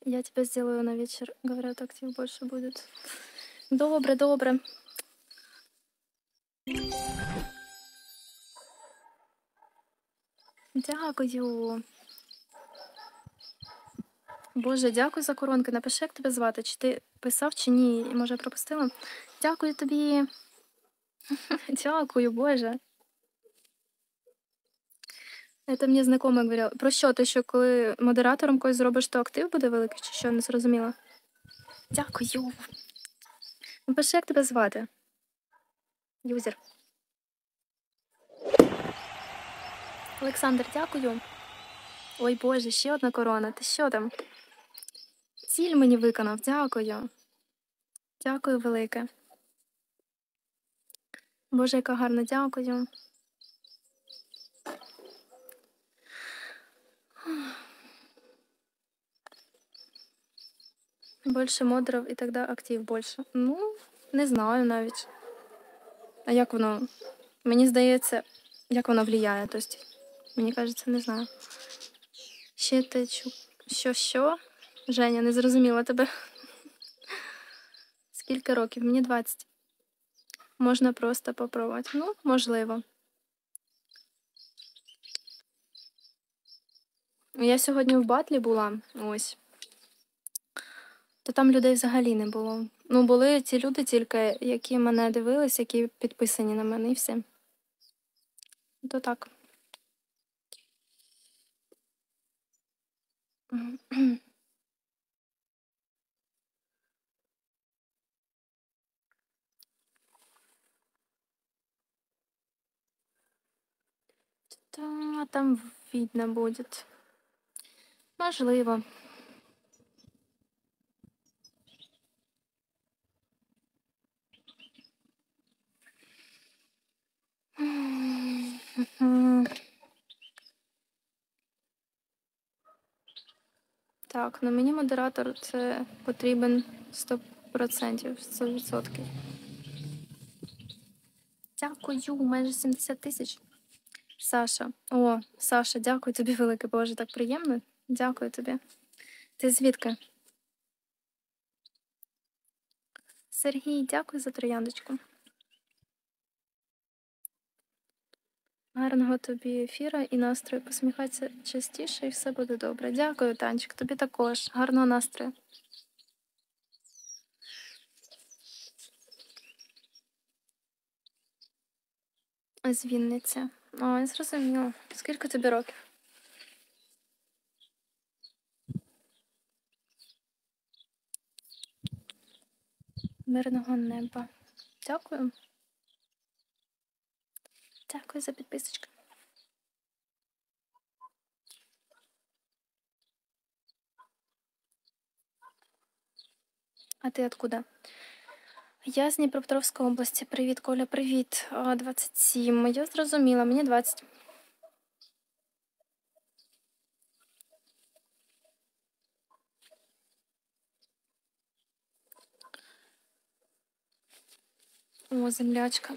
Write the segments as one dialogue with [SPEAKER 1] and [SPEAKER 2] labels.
[SPEAKER 1] Я тебя сделаю на вечер. Говорят, актив больше будет. Добре, добре. Дякую. Боже, дякую за коронки. Напиши, як тебе звати. Чи ти писав, чи ні? Може, я пропустила? Дякую тобі. Дякую, Боже. Это мені знайомий говорив. Про що? Ти що, коли модератором когось зробиш, то актив буде великий, чи що? Не зрозуміла. Дякую. Напиши, як тебе звати. Юзер. Олександр, дякую. Ой, Боже, ще одна корона. Ти що там? Ціль мені виконав. Дякую. Дякую велике. Боже, яка гарна, дякую. Більше модерів і тоді актив більше. Ну, не знаю навіть. А як воно? Мені здається, як воно впливає. Тобто, мені кажеться, не знаю. Ще те, що? Женя, не зрозуміла тебе. Скільки років? Мені 20. Можна просто попробувати. Ну, можливо. Я сьогодні в батлі була, ось. То там людей взагалі не було. Ну, були ті люди тільки, які мене дивились, які підписані на мене, і все. То так. Та там видно буде. Можливо. Так, ну мені модератор це потрібен 100%, 100%. Дякую, майже 70 тисяч. Саша. О, Саша, дякую тобі велике, Боже, так приємно. Дякую тобі. Ти звідки? Сергій, дякую за трояндочку. Гарного тобі ефіра і настрою. Посміхайся частіше і все буде добре. Дякую, Танчик. Тобі також. Гарного настрою. З Вінниці. Ой, зрозуміло. Скільки тобі років? Мирного неба. Дякую. Дякую за підписочку. А ти откуда? Я з Дніпропетровської області. Привіт, Коля, привіт. 27. Я зрозуміла, мені 20. О, землячка.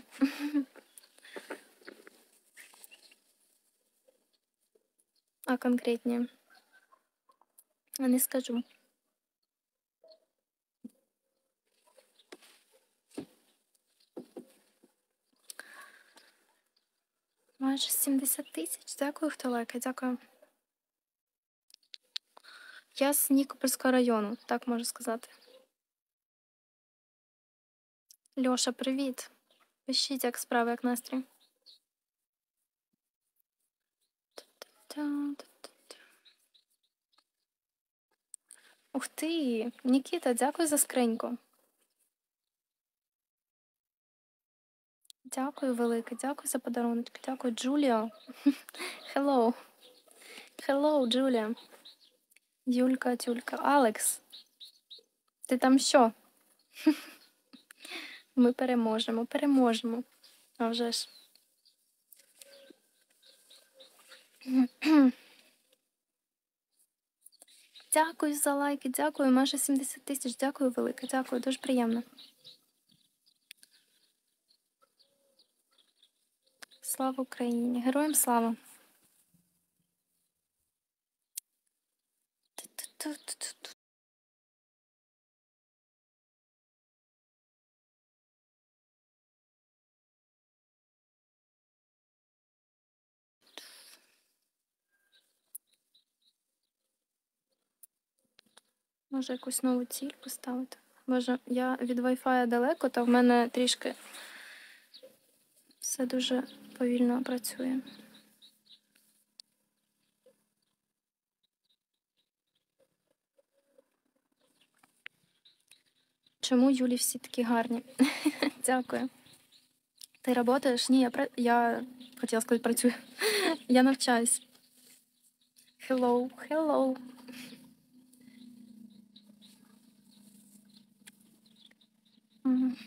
[SPEAKER 1] А конкретніше? Не скажу. Майже 70 тисяч. Дякую, хто лайкає. Дякую. Я з Нікопольського району, так можу сказати. Льоша, привіт. Пишіть, як справи, як настрій. Ух ти, Нікіта, дякую за скриньку. Дякую велике, дякую за подарунки. Дякую, Джуліо. Hello. Hello, Джулія. Юлька, Тюлька. Алекс. Ти там що? Ми переможемо, переможемо. А вже ж. Дякую за лайки, дякую. Майже 70 тисяч. Дякую велике, дякую. Дуже приємно. Слава Україні! Героям слава! Може якусь нову ціль поставити. Боже, я від Wi-Fi далеко, та в мене трішки все дуже повільно працює. Чому Юлі всі такі гарні? Дякую. Ти працюєш? Ні, я хотіла сказати, працюю. Я навчаюсь. Hello, hello. Мгм.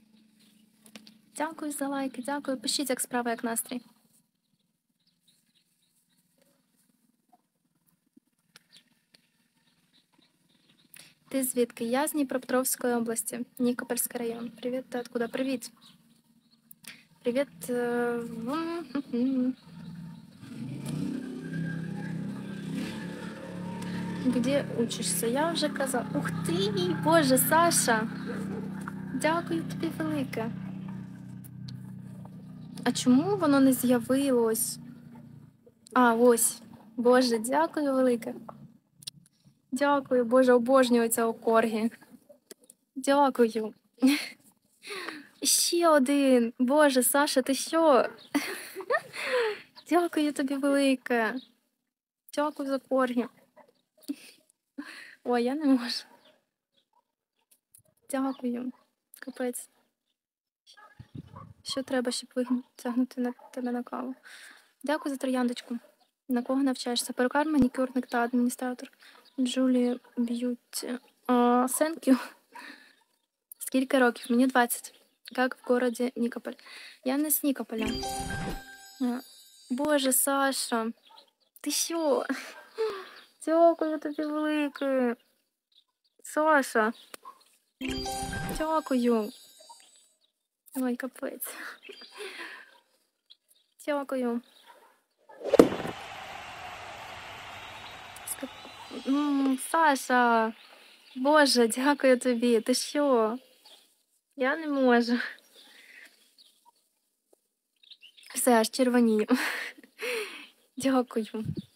[SPEAKER 1] Дякую за лайки, дякую. Пишіть, як справа, як настрій. Ти звідки? Я з Дніпропетровської області, Нікопольський район. Привіт, ти откуда? Привіт. Привіт. Где учишся? Я вже казала. Ух ти, Боже, Саша. Дякую тобі велике. А чому воно не з'явилось? А, ось. Боже, дякую велике. Дякую, Боже, обожнюю цього коргі. Дякую. Ще один. Боже, Саша, ти що? Дякую тобі велике. Дякую за коргі. Ой, я не можу. Дякую. Капець. Що треба, щоб витягнути на тебе на каву? Дякую за трояндочку. На кого навчаєшся? Перукар, манікюрник та адміністратор. Джулі Б'юті. Thank you. Скільки років? Мені 20. Як в городі Нікополь. Я не з Нікополя. Боже, Саша. Ти що? Дякую тобі велике. Саша. Дякую. Ой, капець. Дякую. Саша. Боже, дякую тобі. Ти що? Я не можу. Все, аж червонію. Дякую.